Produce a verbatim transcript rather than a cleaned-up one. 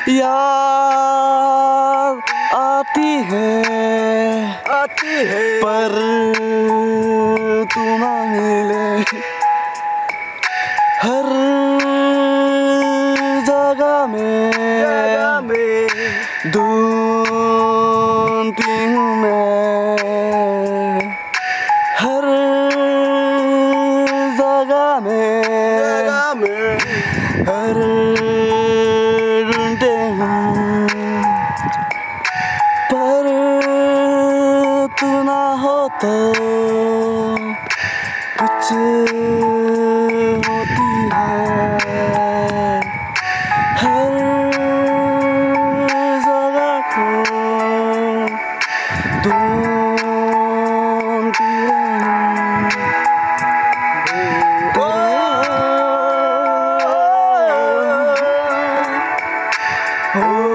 याद आती है आती है पर तू ना मिले। हर जगह में जगह में ढूंढती हूँ मैं। हर जगह में जगह में हर ढूंढते हूँ पर तू ना हो तो कुछ होती है। हर जगह को ढूंढती रहूं।